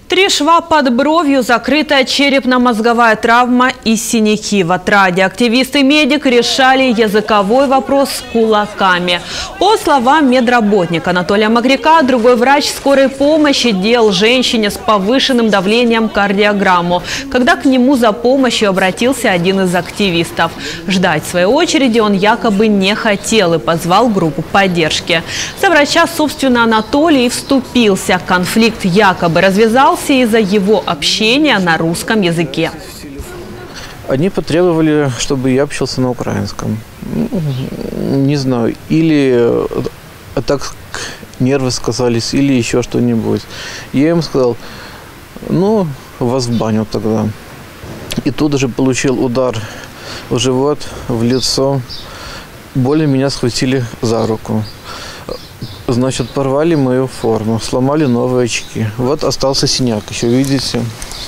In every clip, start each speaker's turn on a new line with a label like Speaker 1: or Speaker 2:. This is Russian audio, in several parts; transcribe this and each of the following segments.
Speaker 1: 3 шва под бровью, закрытая черепно-мозговая травма и синяки. В отраде активист и медик решали языковой вопрос с кулаками. По словам медработника Анатолия Магряка, другой врач скорой помощи делал женщине с повышенным давлением кардиограмму, когда к нему за помощью обратился один из активистов. Ждать своей очереди он якобы не хотел и позвал группу поддержки. За врача, собственно, Анатолий и вступился. Конфликт якобы развязался из-за его общения на русском языке.
Speaker 2: Они потребовали, чтобы я общался на украинском. Не знаю, или так нервы сказались, или еще что-нибудь. Я им сказал, ну, вас в баню тогда. И тут же получил удар в живот, в лицо. Более меня схватили за руку. Значит, порвали мою форму, сломали новые очки. Вот остался синяк, еще видите.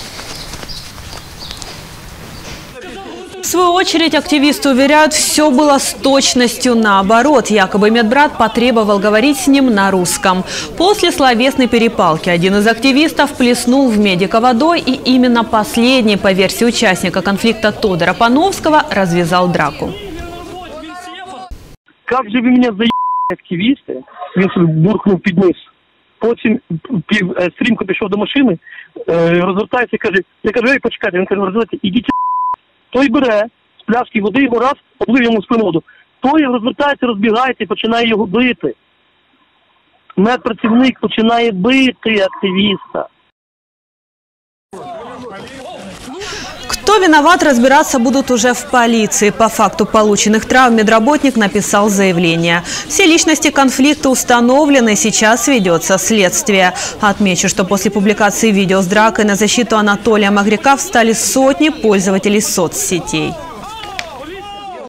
Speaker 1: В свою очередь активисты уверяют, все было с точностью наоборот. Якобы медбрат потребовал говорить с ним на русском. После словесной перепалки один из активистов плеснул в медика водой, и именно последний, по версии участника конфликта Тодора Пановского, развязал драку.
Speaker 3: Как же вы меня заебали, активісти? Він собі буркнув під низ. Потім стрімко пішов до машини, розвертається і каже, я кажу, ей, почекайте, він каже, розвертайте, ідіть. Той бере з пляшки води, йому раз, облив йому спину. Той розвертається, розбігається і починає його бити. Медпрацівник починає бити активіста.
Speaker 1: Кто виноват, разбираться будут уже в полиции. По факту полученных травм медработник написал заявление. Все личности конфликта установлены, сейчас ведется следствие. Отмечу, что после публикации видео с дракой на защиту Анатолия Магряка встали сотни пользователей соцсетей.